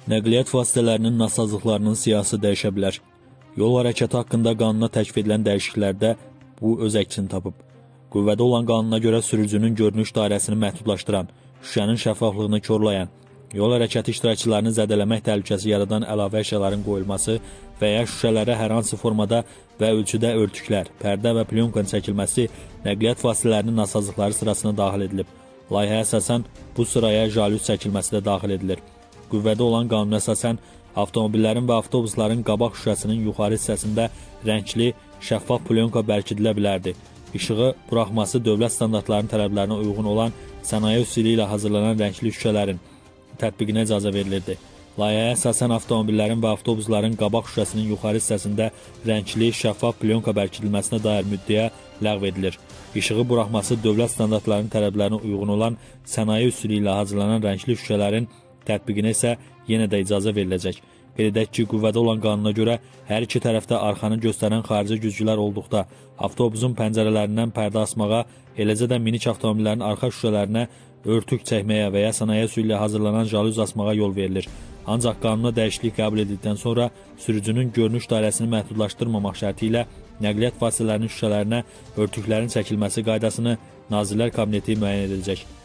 Nəqliyyat vasitələrinin nasazlıqlarının siyahısı dəyişə bilər. Yol hərəkəti haqqında qanuna təklif edilən dəyişikliklərdə bu öz əksini tapıb. Qüvvədə olan qanuna görə sürücünün görünüş dairəsini məhdudlaşdıran, şüşənin şəffaflığını korlayan, yol hərəkəti iştirakçılarını zədələmək təhlükəsi yaradan əlavə əşyaların qoyulması və ya şüşələrə hər hansı formada və ölçüdə örtüklər, pərdə və plyonkanın çəkilməsi nəqliyyat vasitələrinin nasazlıqları sırasına daxil edilib. Layihəyə əsasən bu sıraya jalüz çəkilməsi də daxil edilir. Qüvvədə olan qanuna əsasən avtomobillərin və avtobusların qabaq şüşəsinin yuxarı hissəsində rəngli, şəffaf plyonka bərkidilə bilərdi. İşığı buraxması dövlət standartlarının tələblərinə uyğun olan sənaye üsulu ilə hazırlanan rəngli şüşələrin tətbiqinə icazə verilirdi. Layihəyə əsasən avtomobillərin və avtobusların qabaq şüşəsinin yuxarı hissəsində rəngli, şəffaf plyonka bərkidilməsinə dair müddəyə ləğv edilir. İşığı buraxması dövlət standartlarının tələblərinə uyğun olan sənaye üsulu ilə hazırlanan rəngli şüşələrin tətbiqinə isə yenə də icazə veriləcək. Qeyd edək ki, qüvvədə olan qanuna görə hər iki tərəfdə arxanı göstərən xarici güzgülər olduqda avtobusun pəncərələrindən pərdə asmağa, eləcə də minik avtomobillərin arxa şüşələrinə örtük çəkməyə və ya sənaye üsulu ilə hazırlanan jalüz asmağa yol verilir. Ancaq qanuna dəyişiklik qəbul edildikdən sonra sürücünün görünüş dairəsini məhdudlaşdırmamaq şərti ilə nəqliyyat vasitələrinin şüşələrinə örtüklərin çəkilməsi qaydasını Nazirlər Kabineti müəyyən edəcək.